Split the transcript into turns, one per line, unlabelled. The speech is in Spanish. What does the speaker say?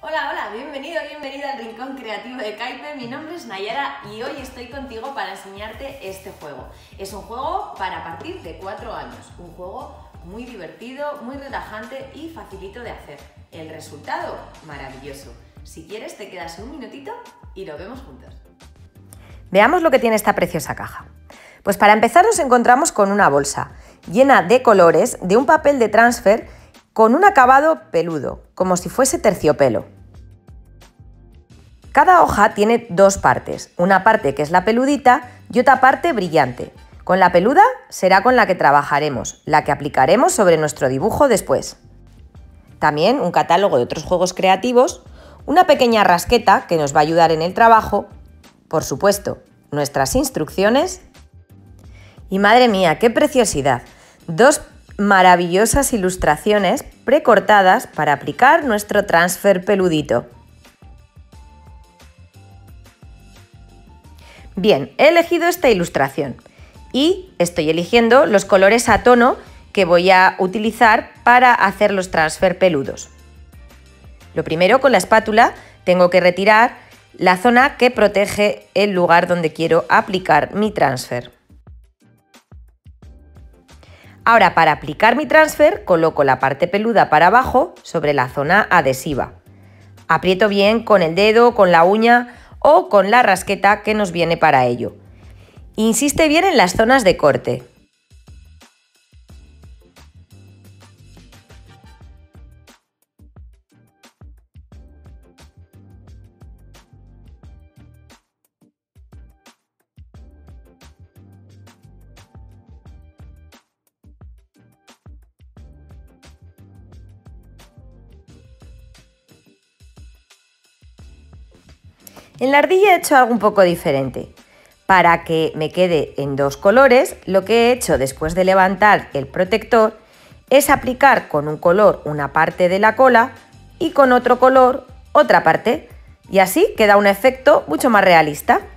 Hola, hola, bienvenida al Rincón Creativo de Kaipe. Mi nombre es Nayara y hoy estoy contigo para enseñarte este juego. Es un juego para partir de 4 años, un juego muy divertido, muy relajante y facilito de hacer. El resultado, maravilloso. Si quieres te quedas un minutito y lo vemos juntos.
Veamos lo que tiene esta preciosa caja. Pues para empezar nos encontramos con una bolsa llena de colores de un papel de transfer con un acabado peludo, como si fuese terciopelo. Cada hoja tiene dos partes, una parte que es la peludita y otra parte brillante. Con la peluda será con la que trabajaremos, la que aplicaremos sobre nuestro dibujo después. También un catálogo de otros juegos creativos, una pequeña rasqueta que nos va a ayudar en el trabajo, por supuesto, nuestras instrucciones y madre mía, qué preciosidad, dos maravillosas ilustraciones precortadas para aplicar nuestro transfer peludito. Bien, he elegido esta ilustración y estoy eligiendo los colores a tono que voy a utilizar para hacer los transfer peludos. Lo primero, con la espátula tengo que retirar la zona que protege el lugar donde quiero aplicar mi transfer. Ahora, para aplicar mi transfer, coloco la parte peluda para abajo sobre la zona adhesiva. Aprieto bien con el dedo, con la uña o con la rasqueta que nos viene para ello. Insiste bien en las zonas de corte. En la ardilla he hecho algo un poco diferente. Para que me quede en dos colores, lo que he hecho después de levantar el protector es aplicar con un color una parte de la cola y con otro color otra parte. Y así queda un efecto mucho más realista.